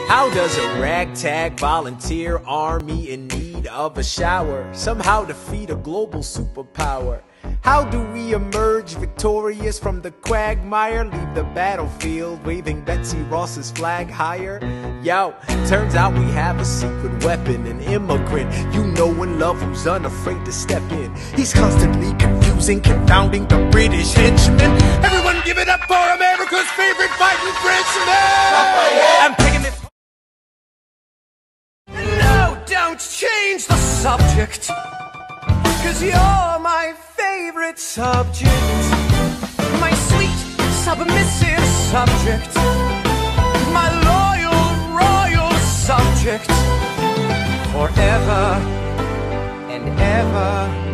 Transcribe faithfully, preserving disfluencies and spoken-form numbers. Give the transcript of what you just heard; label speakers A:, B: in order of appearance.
A: How does a ragtag volunteer army in need of a shower somehow defeat a global superpower? How do we emerge victorious from the quagmire? Leave the battlefield waving Betsy Ross's flag higher? Yo, turns out we have a secret weapon, an immigrant you know and love who's unafraid to step in. He's constantly confusing, confounding the British henchmen. Everyone give it up for America's favorite fighting Frenchman! I'm taking it.
B: No, don't change the subject, 'cause you're my favorite subject, my sweet, submissive subject, my loyal, royal subject, forever and ever.